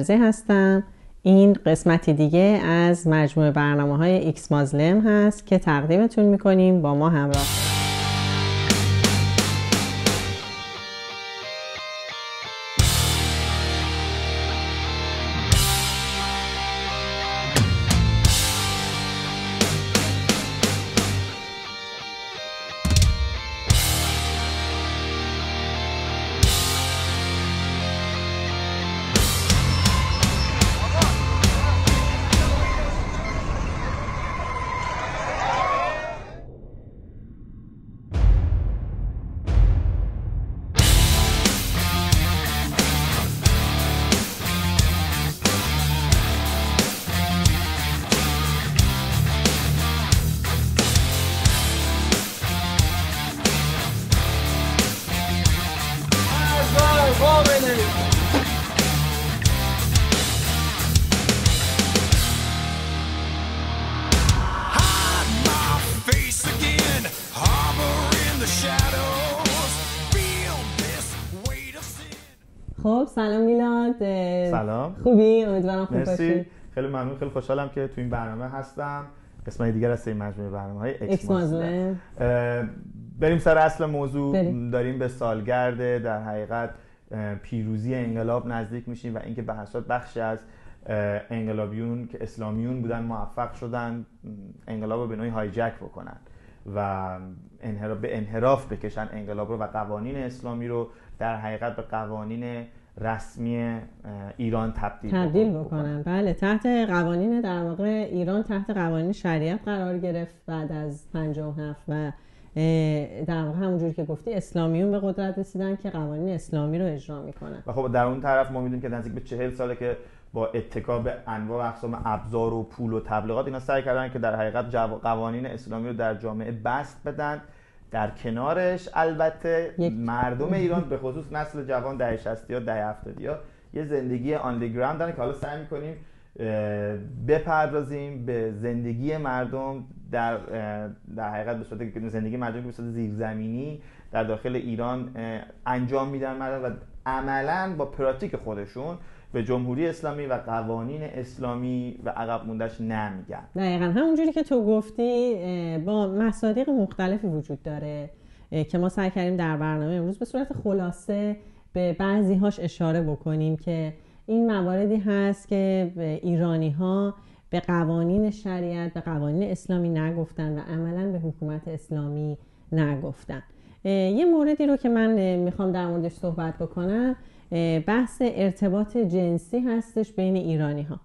علیرضایی هستم. این قسمتی دیگه از مجموعه برنامه‌های ایکس مازلم هست که تقدیمتون می‌کنیم. با ما همراه. خب سلام میلاد. سلام. خوبی؟ امیدوارم خوب باشی. خیلی ممنون، خیلی خوشحالم که تو این برنامه هستم. قسمت دیگر از این مجموعه برنامه‌های ایکس مازلم. بریم سر اصل موضوع. داریم به سالگرد در حقیقت پیروزی انقلاب نزدیک میشیم و اینکه به هر صورت بخشی از انقلابیون که اسلامیون بودن موفق شدن انقلاب رو به نوعی هایجک بکنن و به انحراف بکشن انقلاب رو و قوانین اسلامی رو در حقیقت به قوانین رسمی ایران تبدیل بکنن. بله، تحت قوانین در واقع ایران تحت قوانین شریعت قرار گرفت بعد از 57 و در واقع همونجوری که گفتی اسلامیون به قدرت رسیدن که قوانین اسلامی رو اجرا میکنن. و خب در اون طرف ما میدونیم که نزدیک به 40 ساله که با اتکا به انواع و اقسام ابزار و پول و تبلیغات اینا سعی کردن که در حقیقت قوانین اسلامی رو در جامعه بسط بدن. در کنارش البته مردم ایران به خصوص نسل جوان دهه 60 یا دهه 70 یا یه زندگی آندرگراند دارن که حالا سعی می‌کنیم بپردازیم به زندگی مردم در حقیقت به صورت زندگی مردم که به صورت زیرزمینی در داخل ایران انجام میدن مردم و عملاً با پراتیک خودشون به جمهوری اسلامی و قوانین اسلامی و عقب مونده‌اش نمیگن. دقیقاً همونجوری که تو گفتی با مصادیق مختلفی وجود داره که ما سعی کردیم در برنامه امروز به صورت خلاصه به بعضی‌هاش اشاره بکنیم که این مواردی هست که ایرانی‌ها به قوانین شریعت به قوانین اسلامی نگفتن و عملاً به حکومت اسلامی نگفتن. یه موردی رو که من میخوام در موردش صحبت بکنم بحث ارتباط جنسی هستش بین ایرانی ها.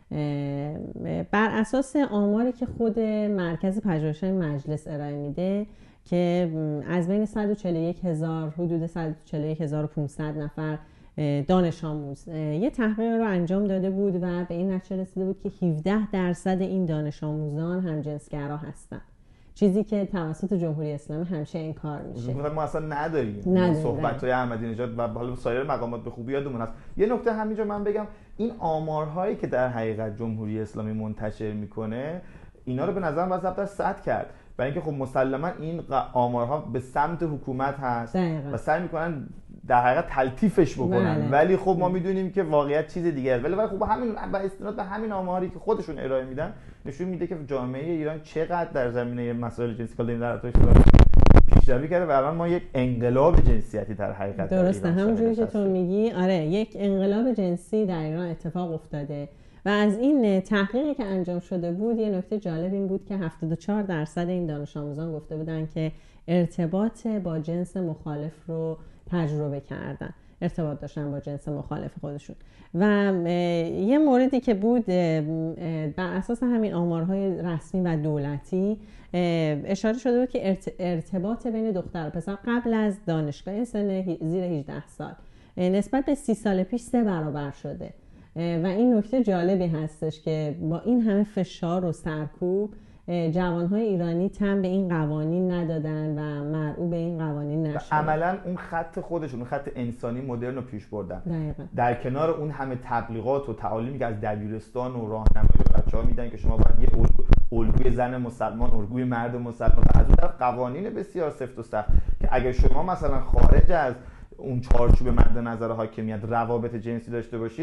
بر اساس آماری که خود مرکز پژوهش‌های مجلس ارائه میده که از بین 141,000 حدود 141,500 نفر دانش آموز یه تحقیق رو انجام داده بود و به این نتیجه رسیده بود که 17% این دانش آموزان همجنسگرا هستن، چیزی که توسط جمهوری اسلامی همیشه انکار میشه. ما اصلا نداریم صحبت‌های احمدی نژاد و حالا سایر مقامات به خوبی یادمون هست. یه نکته همینجا من بگم، این آمارهایی که در حقیقت جمهوری اسلامی منتشر میکنه اینا رو به نظرم باید ضبط سطح کرد، برای اینکه خب مسلما این آمارها به سمت حکومت هست و سعی میکنن در حقیقت تلطیفش بکنن. ولی خب ما میدونیم که واقعیت چیز دیگه است. ولی خب همین با استناد به همین آماری که خودشون ارائه میدن نشون میده که جامعه ایران چقدر در زمینه مسائل جنسی در پیشروی کرده و الان ما یک انقلاب جنسیتی در حقیقت درسته همونجوری که تو میگی. آره، یک انقلاب جنسی در ایران اتفاق افتاده و از این تحقیقی که انجام شده بود یه نکته جالب این بود که 74% این دانش آموزان گفته بودن که ارتباط با جنس مخالف رو تجربه کردن، ارتباط داشتن با جنس مخالف خودشون. و یه موردی که بود بر اساس همین آمارهای رسمی و دولتی اشاره شده بود که ارتباط بین دختر و پسر قبل از دانشگاه سن زیر 18 سال نسبت به 30 سال پیش 3 برابر شده و این نکته جالبی هستش که با این همه فشار و سرکوب جوانهای ایرانی تن به این قوانین ندادن و مرعوب به این قوانین نشدن. عملاً اون خط خودشون، اون خط انسانی مدرن رو پیش بردن. دقیقا. در کنار اون همه تبلیغات و تعالیمی که از دبیرستان و راهنمایی به بچه‌ها میدن که شما باید یه الگوی زن مسلمان، الگوی مرد مسلمان، و از اون طرف قوانین بسیار سفت و سخت که اگر شما مثلا خارج از اون چارچوب مد نظر حاکمیت روابط جنسی داشته باشید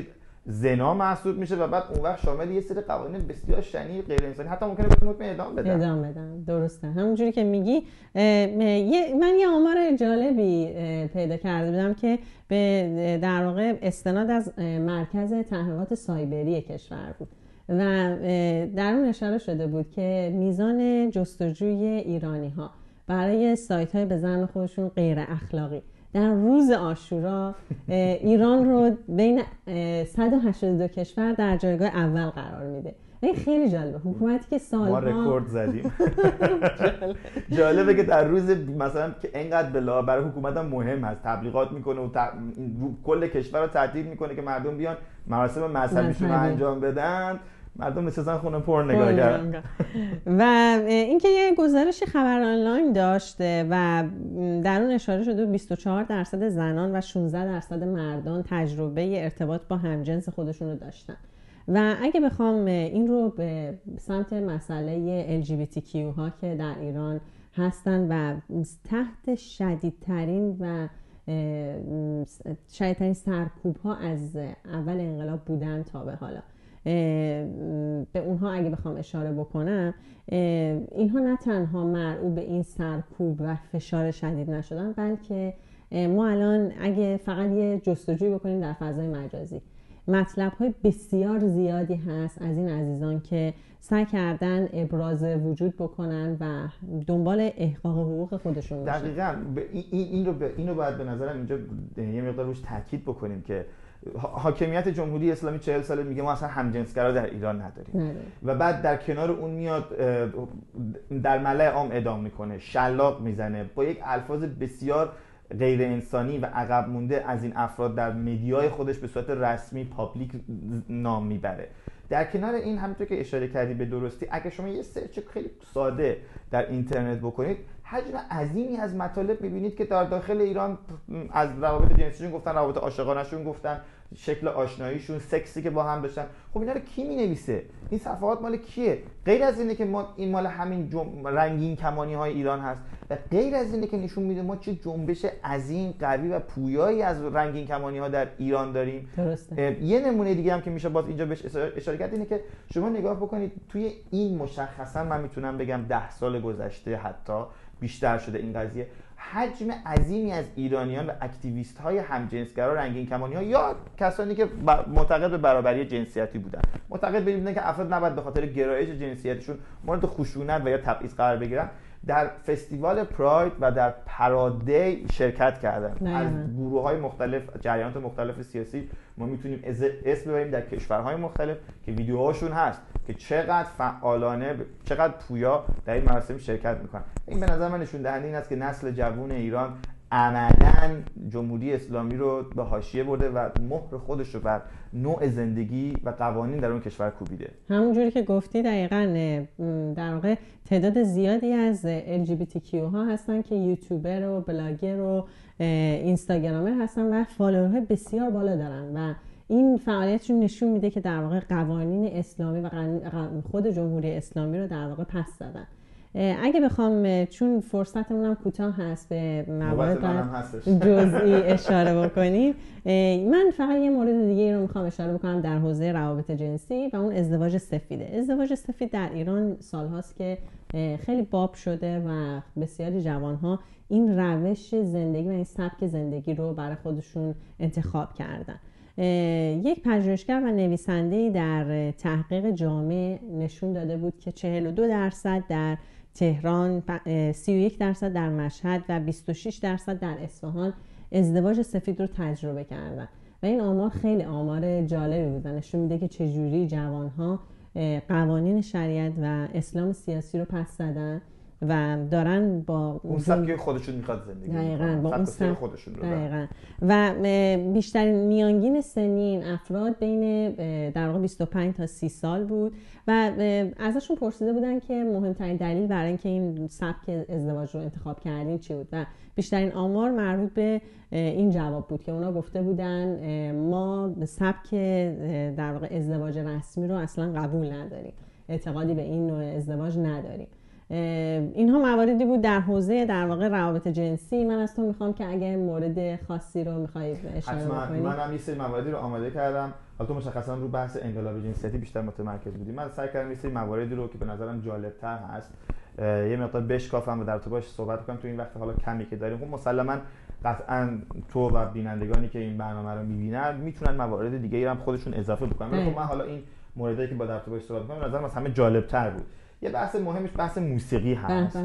زنا محسوب میشه و بعد اون وقت شامل یه سری قوانین بسیار شنیع غیر انسانی حتی ممکنه بهتون حکم اعدام بدن. درسته، همونجوری که میگی. من یه آمار جالبی پیدا کرده بودم که به در واقع استناد از مرکز تحقیقات سایبری کشور بود و در اون اشاره شده بود که میزان جستجوی ایرانی ها برای سایت های به زعم خودشون غیر اخلاقی در روز عاشورا ایران رو بین 182 کشور در جایگاه اول قرار میده. این خیلی جالبه. حکومتی که سالها ما رکورد زدیم. جالبه که در روز مثلا که اینقدر برای حکومت هم مهم هست تبلیغات میکنه و کل کشور رو تعطیل میکنه که مردم بیان مراسم مذهبیشون رو انجام بدن، مردم نشستن خونه پر نگاه کردن. و اینکه یه گزارش خبر آنلاین داشته و در اون اشاره شده 24% زنان و 16% مردان تجربه ارتباط با همجنس خودشون رو داشتن. و اگه بخوام این رو به سمت مسئله LGBTQ ها که در ایران هستن و تحت شدیدترین سرکوب ها از اول انقلاب بودن تا به حالا، به اونها اگه بخوام اشاره بکنم، اینها نه تنها مرعوب به این سرکوب و فشار شدید نشدن، بلکه ما الان اگه فقط یه جستجوی بکنیم در فضای مجازی، مطلب‌های بسیار زیادی هست از این عزیزان که سعی کردن ابراز وجود بکنن و دنبال احقاق حقوق خودشون باشن. دقیقاً اینو باید به نظرم اینجا یه مقدار روش تاکید بکنیم که حاکمیت جمهوری اسلامی 40 ساله میگه ما اصلا همجنسگرا در ایران نداریم و بعد در کنار اون میاد در ملأ عام اعدام میکنه، شلاق میزنه، با یک الفاظ بسیار غیر انسانی و عقب مونده از این افراد در مدیای خودش به صورت رسمی پابلیک نام میبره. در کنار این همونطور که اشاره کردی به درستی، اگه شما یه سرچ خیلی ساده در اینترنت بکنید، حجم عظیمی از مطالب میبینید که در داخل ایران از روابط جنسیشون گفتن، روابط عاشقانه‌شون گفتن، شکل آشناییشون، سکسی که با هم داشتن. خب اینا رو کی مینویسه؟ این صفحات مال کیه؟ غیر از اینه که ما این مال همین رنگین کمانی های ایران هست و غیر از اینه که نشون میده ما چه جنبش عظیم، قوی و پویایی از رنگین کمانی ها در ایران داریم. درسته. یه نمونه دیگه هم که میشه باز اینجا بهش اشاره کرد اینه که شما نگاه بکنید توی این مشخصا من میتونم بگم 10 سال گذشته حتی بیشتر شده این قضیه، حجم عظیمی از ایرانیان و اکتیویست های همجنسگرا، رنگین کمانی ها یا کسانی که معتقد به برابری جنسیتی بودن، معتقد بودن که افراد نباید به خاطر گرایش جنسیتیشون مورد خشونت و یا تبعیض قرار بگیرن، در فستیوال پراید و در پرادی شرکت کردن. از گروه‌های مختلف، جریانات مختلف سیاسی ما میتونیم اسم ببریم در کشورهای مختلف که ویدیوهاشون هست که چقدر فعالانه، چقدر پویا در این مراسم شرکت میکنن. این به نظر من نشون دهنده این است که نسل جوان ایران عملاً جمهوری اسلامی رو به حاشیه برده و مهر خودش رو بر نوع زندگی و قوانین در اون کشور کوبیده. همونجوری که گفتی دقیقاً در واقع تعداد زیادی از LGBTQ ها هستن که یوتیوبر و بلاگر و اینستاگرامر هستن و فالوورهای بسیار بالا دارن و این فعالیتشون نشون میده که در واقع قوانین اسلامی و خود جمهوری اسلامی رو در واقع پس زدن. اگه بخوام، چون فرصتمون هم کوتاه هست، به موارد جزئی اشاره بکنیم، من فقط یه مورد دیگه رو میخوام اشاره بکنم در حوزه روابط جنسی و اون ازدواج سفیده. ازدواج سفید در ایران سالهاست که خیلی باب شده و بسیاری جوانها این روش زندگی و این سبک زندگی رو برای خودشون انتخاب کردن. یک پژوهشگر و نویسنده‌ای در تحقیق جامع نشون داده بود که 42% در تهران، 31% در مشهد و 26% در اصفهان ازدواج سفید رو تجربه کردن و این آمار خیلی آمار جالبی بود و نشون میده که چجوری جوانها قوانین شریعت و اسلام سیاسی رو پس زدن و دارن با اون سبک خودشون میخواد زندگی دقیقاً با اون سبک خودشون رو دقیقاً و بیشترین میانگین سنی این افراد بین در واقع 25 تا 30 سال بود و ازشون پرسیده بودن که مهمترین دلیل برای اینکه این سبک ازدواج رو انتخاب کردین چی بود و بیشترین آمار مربوط به این جواب بود که اونا گفته بودن ما سبک در واقع ازدواج رسمی رو اصلا قبول نداریم، اعتقادی به این نوع ازدواج نداریم. اینها مواردی بود در حوزه در واقع روابط جنسی. من از تو میخوام که اگه مورد خاصی رو میخوای اشاره بکنی. من هم یه سری مواردی رو آماده کردم حالا تو مشخصا رو بحث انقلاب جنسیتی بیشتر متمرکز بودی. من سعی کردم یه سری مواردی رو که به نظرم جالب‌تر هست یه مقدار بشکافم و در تو باش صحبت کنم تو این وقت حالا کمی که داریم. خب مسلماً قطعاً تو و بینندگانی که این برنامه رو می‌بینن میتونن موارد دیگه‌ای هم خودشون اضافه بکنن، ولی خب من حالا این موردی که با در تو باش صحبت کنم نظرم از همه جالب‌تر بود. یه بحث مهمش بحث موسیقی هست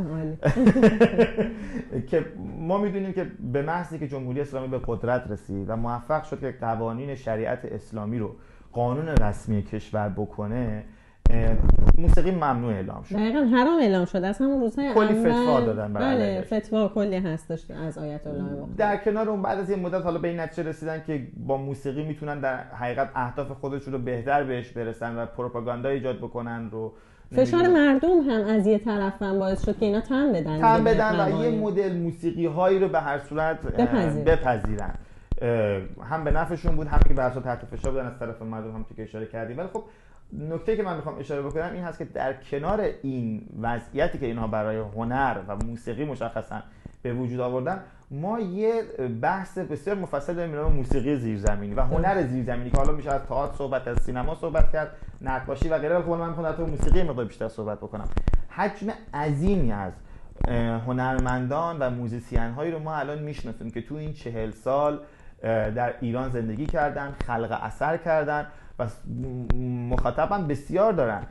که ما میدونیم که به محضی که جمهوری اسلامی به قدرت رسید و موفق شد که قوانین شریعت اسلامی رو قانون رسمی کشور بکنه، موسیقی ممنوع اعلام شد. دقیقاً حرام اعلام شد. از همون روزهای کلی فتوا دادن بله، فتوا کلی هستش از آیت الله مختار. در کنار اون بعد از یه مدت حالا به این نتیجه رسیدن که با موسیقی میتونن در حقیقت اهداف خودشون رو بهتر بهش برسن و پروپاگاندا ایجاد بکنن رو فشار مردم هم از یه طرف هم باعث شد که اینا تن بدن و یه مدل موسیقی هایی رو به هر صورت بپذیرن. هم به نفعشون بود، هم که به هر صورت تحت فشار بودن از طرف مردم، هم که اشاره کردی. ولی خب نکته‌ای که من میخوام اشاره بکنم این هست که در کنار این وضعیتی که اینها برای هنر و موسیقی مشخصا به وجود آوردن، ما یه بحث بسیار مفصل داریم به نام موسیقی زیرزمینی و هنر زیرزمینی که حالا میشه از تئاتر صحبت، از سینما صحبت کرد، نقاشی و غیره. خب من میخوام در مورد موسیقی مقدار بیشتر صحبت بکنم. حجم عظیمی از هنرمندان و موزیسین هایی رو ما الان میشناسیم که تو این 40 سال در ایران زندگی کردن، خلق اثر کردن و مخاطب هم بسیار دارن.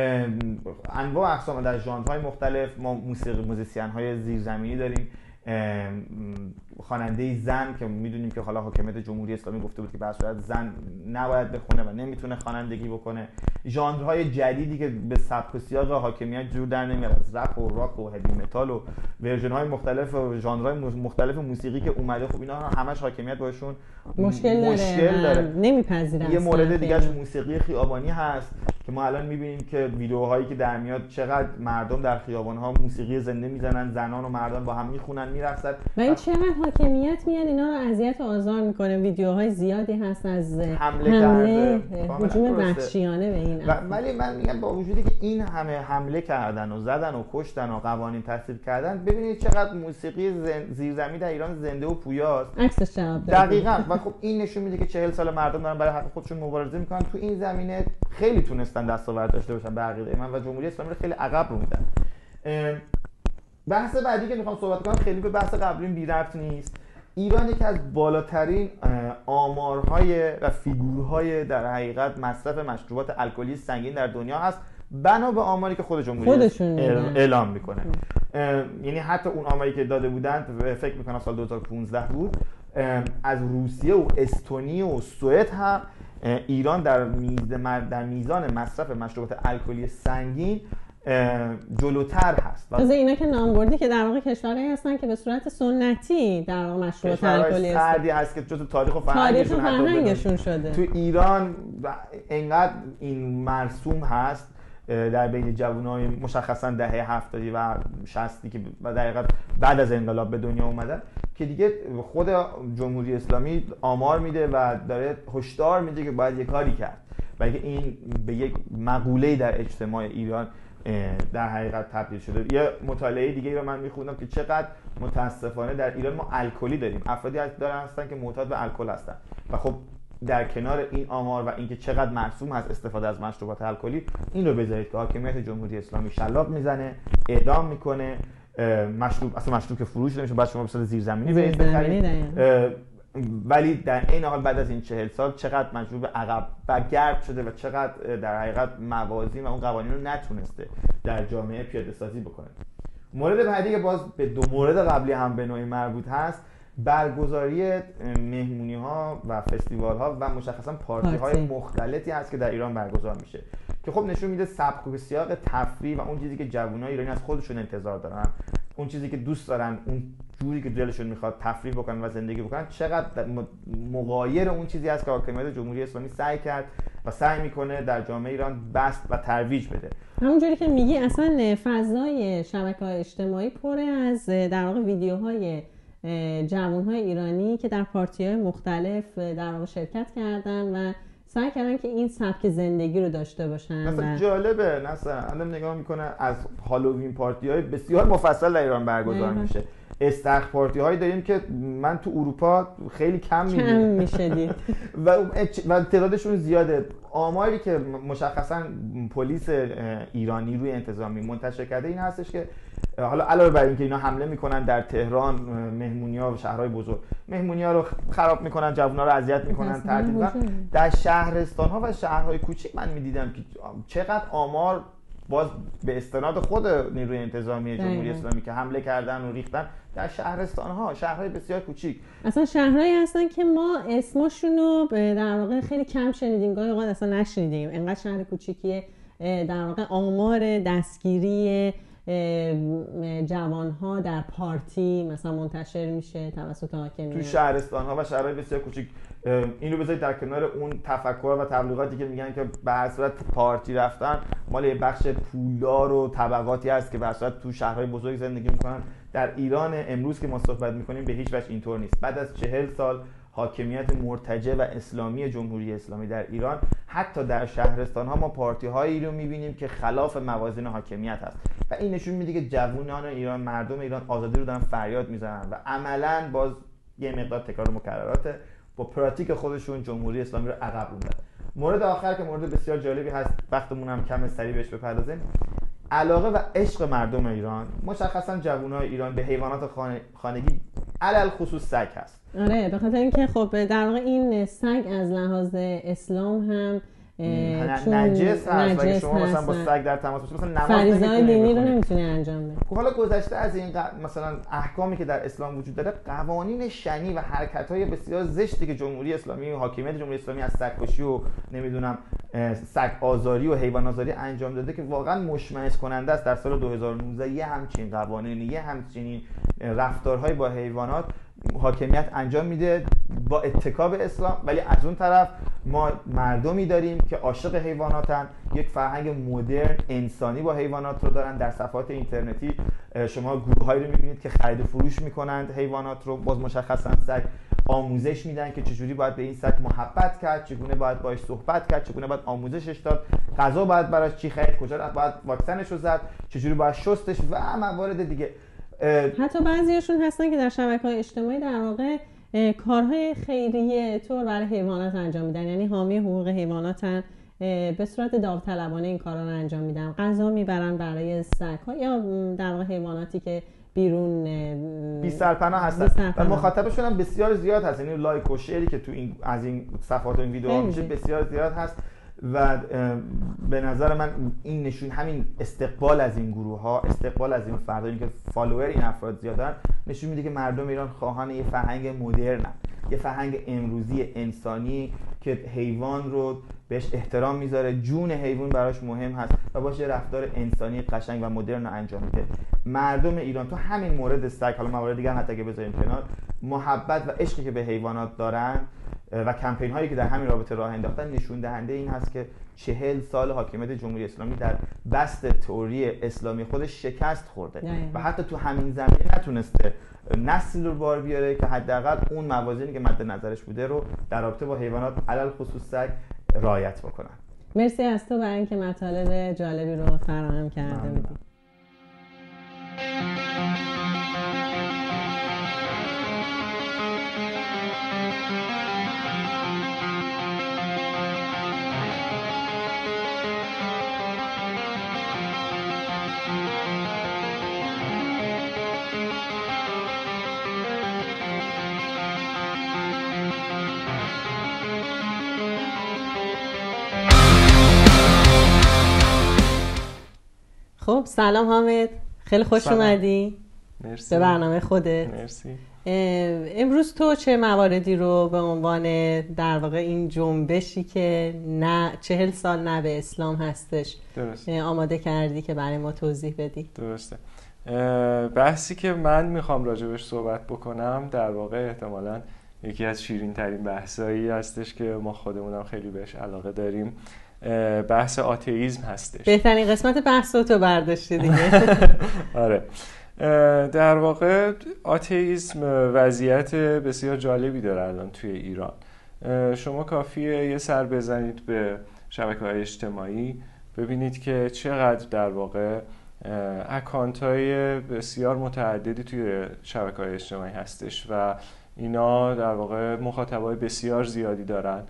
انواع اقسام در ژانرهای مختلف. ما موزیسین های زیرزمینی داریم، خواننده زن که میدونیم که حالا حاکمیت جمهوری اسلامی گفته بود که به هر صورت زن نباید بخونه و نمیتونه خوانندگی بکنه. ژانرهای جدیدی که به سبک و سیاق حاکمیت جور در نمیاد، از رپ و راک و هوی متال و ورژن‌های مختلف و ژانرهای مختلف موسیقی که اومده، خب اینا همش حاکمیت باشون مشکل داره. نمیپذیرن. یه مورد دیگه‌اش موسیقی خیابانی هست که ما الان می‌بینیم که ویدیوهایی که در میاد چقدر مردم در خیابان‌ها موسیقی زنده میزنن، زنان و مردان با هم میخونن، میرقصن و این چقدر حاکمیت میاد اینا رو اذیت و آزار میکنه. ویدیوهای زیادی هست از حمله هجوم وحشیانه به این ولی من میگم با وجودی که این همه حمله کردن و زدن و کشتن و قوانین تصویب کردن، ببینید چقدر موسیقی زیرزمینی در ایران زنده و پویاست. عکسش جواب داد. دقیقاً. و خب این نشون میده که 40 سال مردم دارن برای حق خودشون مبارزه میکنن. تو این زمینه خیلی تونستن دستاورد داشته باشن به عقیده من، و جمهوری اسلامی رو خیلی عقب روندن. بحث بعدی که میخوام صحبت کنم خیلی به بحث قبلیم بی ربط نیست. ایران یکی از بالاترین آمارهای و فیگورهای در حقیقت مصرف مشروبات الکلی سنگین در دنیا هست، بنا به آماری که خود جمهوری اعلام میکنه. یعنی حتی اون آماری که داده بودن فکر میکنم سال 2015 بود، از روسیه و استونی و سوئد هم ایران در میزان مصرف مشروبات الکلی سنگین جلوتر هست. از اینا که نام بردی که در واقع کشورهایی هستن که به صورت سنتی در واقع مشروبات الکلی سردی هست که جزء تاریخ و فرهنگشون شده. تو ایران اینقدر این مرسوم هست در بین جوانای مشخصا دهه 70 و 60 که دقیقاً بعد از انقلاب به دنیا اومدن، که دیگه خود جمهوری اسلامی آمار میده و داره هشدار میده که باید یه کاری کرد و این به یک مقوله در اجتماع ایران در حقیقت تبدیل شده. یه مطالعه دیگه رو من میخوندم که چقدر متاسفانه در ایران ما الکلی داریم، افرادی هستن که معتاد به الکل هستن و خب در کنار این آمار و اینکه چقدر مرسوم هست استفاده از مشروبات الکلی، این رو بذارید که حاکمیت جمهوری اسلامی شلاق میزنه، اعدام میکنه، مشروب که فروش نمیشه، بعد شما به صورت زیرزمینی بخرید. ولی در این حال بعد از این 40 سال چقدر مشروب عقب برگرد شده و چقدر در حقیقت موازین و اون قوانین رو نتونسته در جامعه پیاده سازی بکنه. مورد بعدی که باز به دو مورد قبلی هم به نوعی مربوط هست، برگزاری مهمونی ها و فستیوال ها و مشخصا پارتی های مختلفی هست که در ایران برگزار میشه، که خب نشون میده سبک و سیاق تفریح و اون چیزی که جوانای ایرانی از خودشون انتظار دارن، اون چیزی که دوست دارن، اون جوری که دلشون میخواد تفریح بکنن و زندگی بکنن، چقدر مغایر اون چیزی است که حاکمیت جمهوری اسلامی سعی کرد و سعی میکنه در جامعه ایران بست و ترویج بده. همونجوری که میگی اصلا فضای شبکه‌های اجتماعی پر از در واقع ویدیوهای جوانهای ایرانی که در پارتی‌های مختلف در واقع شرکت کردن و سعی کردن که این سبک زندگی رو داشته باشن. مثلا جالبه مثلا نگاه میکنه از هالووین پارتی‌های بسیار مفصل در ایران برگزار میشه، استخر پارتی هایی داریم که من تو اروپا خیلی کم میشه دید و تعدادشون زیاده. آماری که مشخصا پلیس ایرانی روی انتظامی منتشر کرده این هستش که حالا علاوه بر اینکه اینا حمله میکنن در تهران مهمونی‌ها و شهرهای بزرگ، مهمونی‌ها رو خراب میکنن، جوونا رو اذیت میکنن، تعطیل میکنن، در شهرستان‌ها و شهرهای کوچیک من میدیدم که چقدر آمار باز به استناد خود نیروی انتظامی جمهوری اسلامی که حمله کردن و ریختن در شهرستان‌ها، شهرهای بسیار کوچیک، اصلا شهرهایی هستن که ما اسمشون رو در واقع خیلی کم شنیدیم، گاهی اوقات اصلا نشنیدیم، انقدر شهر کوچیکیه. در واقع آمار دستگیری جوانها در پارتی مثلا منتشر میشه توسط حاکمیت تو شهرستان‌ها و شهرهای بسیار کوچیک. اینو بذارید در کنار اون تفکر و تبلیغاتی که میگن که به هر صورت پارتی رفتن مال یه بخش پولدار و طبقاتی هست که به هر صورت تو شهرهای بزرگ زندگی میکنن. در ایران امروز که ما صحبت میکنیم به هیچ وجه اینطور نیست. بعد از 40 سال حاکمیت مرتجع و اسلامی جمهوری اسلامی در ایران، حتی در شهرستان‌ها ما پارتی‌هایی رو می‌بینیم که خلاف موازین حاکمیت هست و این نشون میده که جوانان ایران، مردم ایران آزادی رو دارن فریاد میزنن و عملاً باز یه مقدار تکرار مکرراته با پراتیک خودشون جمهوری اسلامی رو عقب موندن. مورد آخر که مورد بسیار جالبی هست، وقتمون هم کم، سریع بهش بپردازیم. علاقه و عشق مردم ایران، مشخصا جوانای ایران، به حیوانات خانگی علل خصوص سگ هست. آره، به خاطر اینکه خب در واقع این سگ از لحاظ اسلام هم نجس هست و شما مثلا با سگ در تماس باشید مثلا نماز فریضه‌های دینی رو نمیتونی انجام بدی. حالا گذشته از این مثلا احکامی که در اسلام وجود داره، قوانین شنی و حرکت‌های بسیار زشتی که جمهوری اسلامی و حاکمیت جمهوری اسلامی از سگ‌کشی و نمیدونم سگ آزاری و حیوان آزاری انجام داده که واقعا مشمئز کننده است. در سال 2019 یه همچین قوانین، یه همچین رفتارهای با حیوانات حاکمیت انجام میده با اتکا به اسلام، ولی از اون طرف ما مردمی داریم که عاشق حیواناتن، یک فرهنگ مدرن انسانی با حیوانات رو دارن. در صفحات اینترنتی شما گروه‌هایی رو می‌بینید که خرید و فروش می‌کنند حیوانات رو، باز مشخصا سگ، آموزش میدن که چجوری باید به این سگ محبت کرد، چگونه باید باهاش صحبت کرد، چگونه باید آموزشش داد، غذا باید براش چی خرید، کجا باید واکسنش رو زد، چجوری باید شستش و موارد دیگه. حتی بعضیشون هستن که در شبکه‌های اجتماعی در واقع کارهای خیریه طور برای حیوانات انجام میدن، یعنی حامی حقوق حیواناتن، به صورت داوطلبانه این کارا رو انجام میدن، غذا میبرن برای سگ‌ها یا در واقع حیواناتی که بیرون بی سرپناه هستن و مخاطبشون هم بسیار زیاد هست. یعنی لایک و شیری که تو این از این صفحات و این ویدیوها میشه بسیار زیاد هست و به نظر من این نشون، همین استقبال از این گروه ها، استقبال از این فردایی که فالوور این افراد زیادن، نشون میده که مردم ایران خواهان یه فرهنگ مدرن، یه فرهنگ امروزی انسانی که حیوان رو بهش احترام میذاره، جون حیوان براش مهم هست و باشه رفتار انسانی قشنگ و مدرن رو انجام میده. مردم ایران تو همین مورد سگ، حالا موارد دیگه هم حتی که بذاریم کنار، محبت و عشقی که به حیوانات دارن و کمپین هایی که در همین رابطه راه انداختن نشون دهنده این هست که 40 سال حاکمیت جمهوری اسلامی در بست تئوری اسلامی خودش شکست خورده و حتی تو همین زمینه نتونسته نسل رو بار بیاره که حداقل اون موازینی که مد نظرش بوده رو در رابطه با حیوانات علل خصوص سگ رعایت بکنن. مرسی از تو برای اینکه مطالب جالبی رو فراهم کرده بودی. خب سلام حامد، خیلی خوش اومدی. مرسی. به برنامه خودت. مرسی. امروز تو چه مواردی رو به عنوان در واقع این جنبشی که نه 40 سال نه به اسلام هستش آماده کردی که برای ما توضیح بدی؟ درسته. بحثی که من میخوام راجبش صحبت بکنم در واقع احتمالاً یکی از شیرین ترین بحثایی هستش که ما خودمونم خیلی بهش علاقه داریم. بحث آتئیسم هستش. بهترین قسمت بحث رو تو برداشتی دیگه. آره. در واقع آتئیسم وضعیت بسیار جالبی داره الان توی ایران شما کافیه یه سر بزنید به شبکه‌های اجتماعی، ببینید که چقدر در واقع اکانت‌های بسیار متعددی توی شبکه‌های اجتماعی هستش و اینا در واقع مخاطبای بسیار زیادی دارن،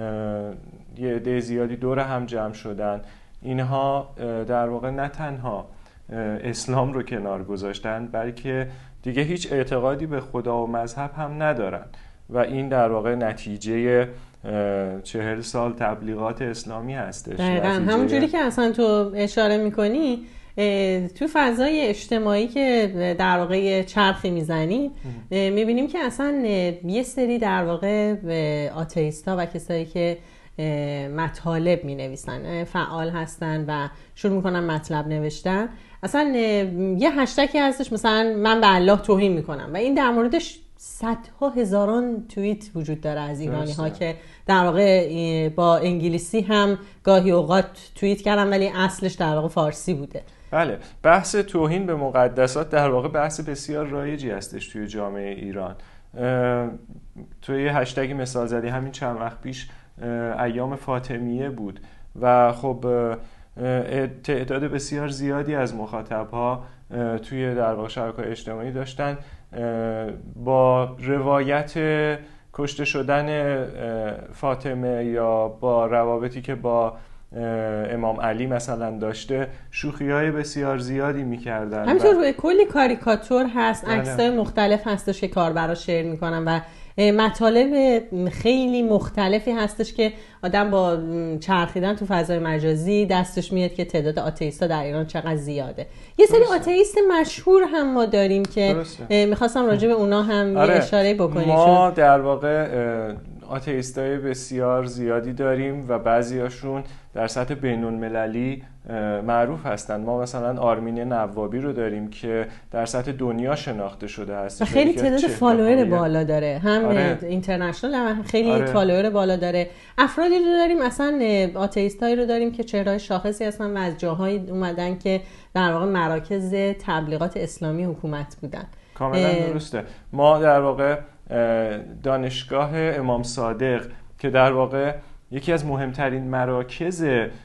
یه عده زیادی دور هم جمع شدن. اینها در واقع نه تنها اسلام رو کنار گذاشتن، بلکه دیگه هیچ اعتقادی به خدا و مذهب هم ندارن و این در واقع نتیجه 40 سال تبلیغات اسلامی هستش. دقیقاً همونجوری که اصلا تو اشاره میکنی تو فضای اجتماعی که در واقع چرخی میزنی میبینیم که اصلا یه سری در واقع آتئیستا و کسایی که مطالب مینویسن فعال هستن و شروع میکنن مطلب نوشتن، اصلا یه هشتگی هستش مثلا من به الله توهین میکنم و این در موردش صدها هزاران توییت وجود داره از ایرانی ها که در واقع با انگلیسی هم گاهی اوقات توییت کردن ولی اصلش در واقع فارسی بوده. بله، بحث توهین به مقدسات در واقع بحث بسیار رایجی هستش توی جامعه ایران. توی یه هشتگی مثال زدی، همین چند وقت پیش ایام فاطمیه بود و خب تعداد بسیار زیادی از مخاطب‌ها توی در واقع شبکه‌های اجتماعی داشتن با روایت کشته شدن فاطمه یا با روابطی که با امام علی مثلا داشته شوخی‌های بسیار زیادی می‌کردن. همینطور کلی کاریکاتور هست، عکس‌های مختلف هستش که کاربرا شیر می‌کنن و مطالب خیلی مختلفی هستش که آدم با چرخیدن تو فضای مجازی دستش میاد که تعداد آتئیستا در ایران چقدر زیاده. یه سری آتئیست مشهور هم ما داریم که میخواستم راجع به اونا هم یه اشاره بکنیم. ما در واقع آتئیستای بسیار زیادی داریم و بعضیاشون در سطح بین‌المللی معروف هستن. ما مثلا آرمین نوابی رو داریم که در سطح دنیا شناخته شده هست، خیلی تعداد فالوور بالا داره، هم اینترنشنال هم خیلی فالوور بالا داره. افرادی رو داریم مثلا آتئیستایی رو داریم که چهره‌های شاخصی هستن و از جاهایی اومدن که در واقع مراکز تبلیغات اسلامی حکومت بودن. کاملا درسته. ما در واقع دانشگاه امام صادق که در واقع یکی از مهمترین مراکز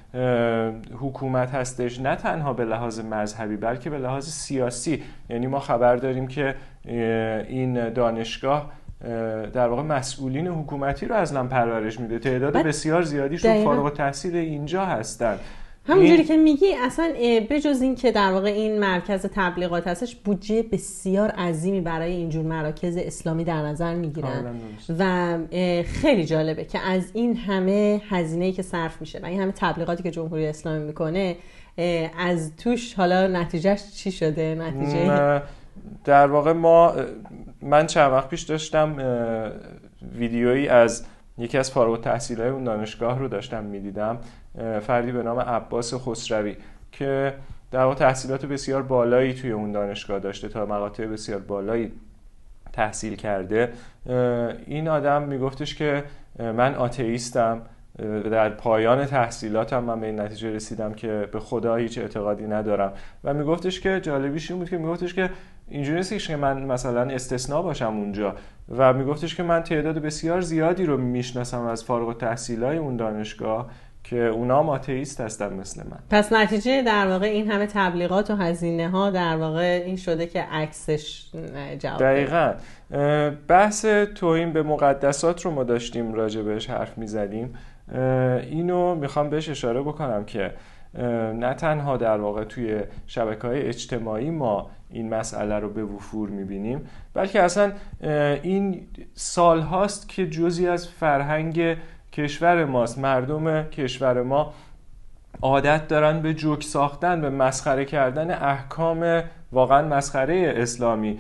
حکومت هستش، نه تنها به لحاظ مذهبی بلکه به لحاظ سیاسی، یعنی ما خبر داریم که این دانشگاه در واقع مسئولین حکومتی رو اصلا پرورش میده. تعداد بسیار زیادیشون فارغ التحصیل اینجا هستن. همونجوری که میگی اصلا بجز این که در واقع این مرکز تبلیغات هستش، بودجه بسیار عظیمی برای اینجور مراکز اسلامی در نظر میگیرن و خیلی جالبه که از این همه هزینه‌ای که صرف میشه و این همه تبلیغاتی که جمهوری اسلامی میکنه از توش حالا نتیجهش چی شده؟ نتیجه در واقع من چند وقت پیش داشتم ویدیویی از یکی از فارغ التحصیلای اون دانشگاه رو داشتم میدیدم، فردی به نام عباس خسروی که در واقع تحصیلات بسیار بالایی توی اون دانشگاه داشته، تا مقاطع بسیار بالایی تحصیل کرده. این آدم میگفتش که من آتئیستم، در پایان تحصیلاتم من به این نتیجه رسیدم که به خدا هیچ اعتقادی ندارم و میگفتش که جالبیش این بود که میگفتش که اینجوری نیست که من مثلا استثناء باشم اونجا و میگفتش که من تعداد بسیار زیادی رو میشناسم از فارغ التحصیلای اون دانشگاه که اونا هم آتئیست هستن مثل من. پس نتیجه در واقع این همه تبلیغات و هزینه ها در واقع این شده که عکسش جواب دقیقاً. بحث توهین به مقدسات رو ما داشتیم راجع بهش حرف میزدیم. اینو میخوام بهش اشاره بکنم که نه تنها در واقع توی شبکه‌های اجتماعی ما این مسئله رو به وفور میبینیم، بلکه اصلا این سال هاست که جزئی از فرهنگ کشور ماست. مردم کشور ما عادت دارن به جوک ساختن، به مسخره کردن احکام واقعا مسخره اسلامی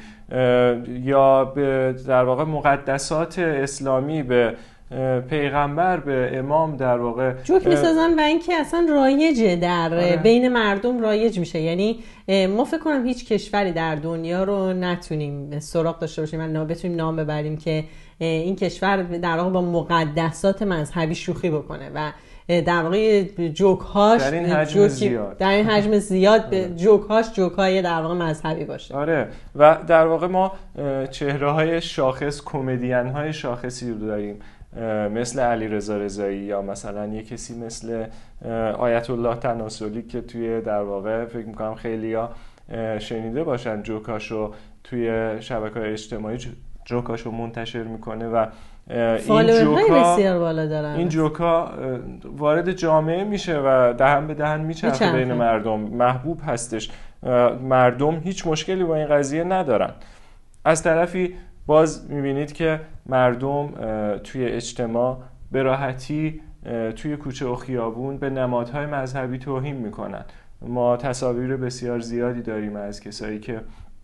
یا به در واقع مقدسات اسلامی، به پیغمبر، به امام در واقع جوک میسازن و اینکه اصلا رایجه در بین مردم رایج میشه. یعنی ما فکر کنم هیچ کشوری در دنیا رو نتونیم سراغ داشته باشیم و بتونیم نام ببریم که این کشور در واقع با مقدسات مذهبی شوخی بکنه و در واقع جوک‌هاش در این حجم زیاد در این حجم زیاد جوک‌هاش جوک‌های در واقع مذهبی باشه. آره، و در واقع ما چهره‌های شاخص، کمدین‌های شاخصی رو داریم مثل علیرضا رضایی یا مثلا یه کسی مثل آیت الله تناسلی که توی در واقع فکر میکنم خیلیا شنیده باشن جوکاشو توی شبکه‌های اجتماعی جوکاشو منتشر میکنه و این جوکا وارد جامعه میشه و دهن به دهن میچرخه بین مردم، محبوب هستش، مردم هیچ مشکلی با این قضیه ندارن. از طرفی باز میبینید که مردم توی اجتماع به راحتی توی کوچه و خیابون به نمادهای مذهبی توهین میکنن. ما تصاویر بسیار زیادی داریم از کسایی که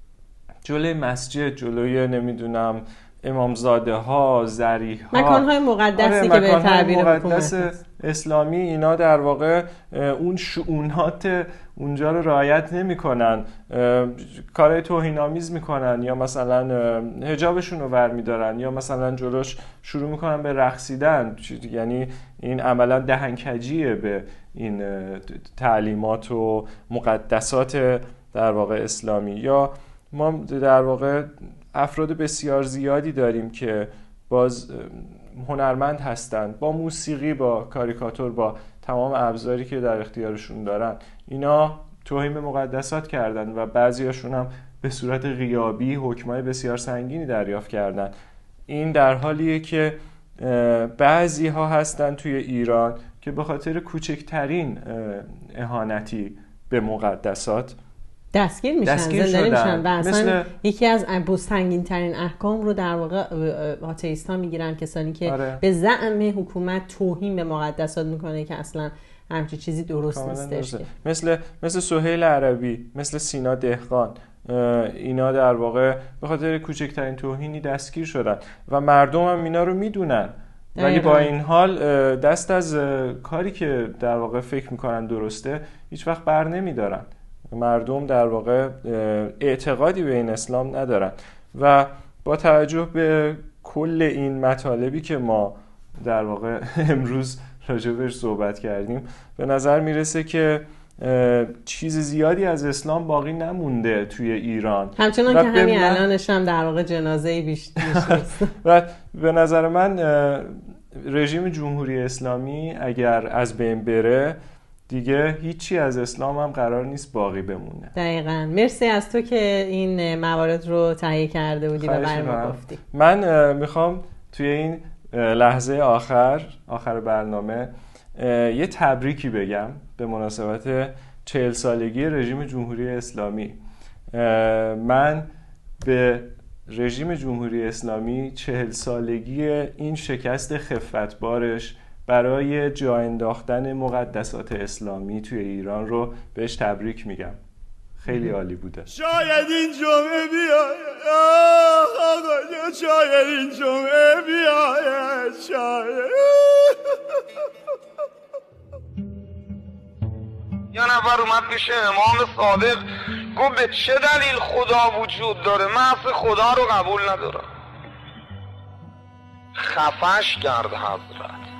جلوی مسجد، جلوی نمیدونم امامزاده ها، ذریح ها، مکانهای مقدسی که به تعبیر مقدس اسلامی، اینا در واقع اون شؤونات اونجا رو رعایت نمی‌کنن، کارهای توهین‌آمیز میکنن یا مثلا حجابشون رو برمی‌دارن یا مثلا جلوش شروع میکنن به رقصیدن. یعنی این عملا دهنکجیه به این تعلیمات و مقدسات در واقع اسلامی. یا ما در واقع افراد بسیار زیادی داریم که باز هنرمند هستند، با موسیقی، با کاریکاتور، با تمام ابزاری که در اختیارشون دارن، اینا توهین به مقدسات کردن و بعضیاشون هم به صورت غیابی حکمای بسیار سنگینی دریافت کردن. این در حالیه که بعضی ها هستن توی ایران که به خاطر کوچکترین اهانتی به مقدسات دستگیر میشن، زندانی میشن و اصلا یکی از سنگین ترین احکام رو در واقع آتئیست ها میگیرن، کسانی که به زعم حکومت توهین به مقدسات میکنه که اصلا همچین چیزی درست نیستش. مثل سهیل عربی، مثل سینا دهقان، اینا در واقع به خاطر کوچکترین توهینی دستگیر شدن و مردم هم اینا رو میدونن، ولی با این حال دست از کاری که در واقع فکر میکنن درسته هیچ وقت بر نمیدارن. مردم در واقع اعتقادی به این اسلام ندارن و با توجه به کل این مطالبی که ما در واقع امروز راجبش صحبت کردیم، به نظر میرسه که چیز زیادی از اسلام باقی نمونده توی ایران، همچنان که همین الانش هم در واقع جنازه‌ای بیشتر و به نظر من رژیم جمهوری اسلامی اگر از بین بره دیگه هیچی از اسلام هم قرار نیست باقی بمونه. دقیقاً. مرسی از تو که این موارد رو تهیه کرده بودی و برای ما گفتی. من میخوام توی این لحظه آخر برنامه یه تبریکی بگم به مناسبت 40 سالگی رژیم جمهوری اسلامی. من به رژیم جمهوری اسلامی 40 سالگی این شکست خفتبارش برای جا انداختن مقدسات اسلامی توی ایران رو بهش تبریک میگم. خیلی عالی بوده. شاید این جمعه بیاید آقا، شاید این جمعه بیاید، شاید یه نفر اومد پیش امام صادق گفت به چه دلیل خدا وجود داره؟ من اصلا خدا رو قبول ندارم. خفش کرد حضرت.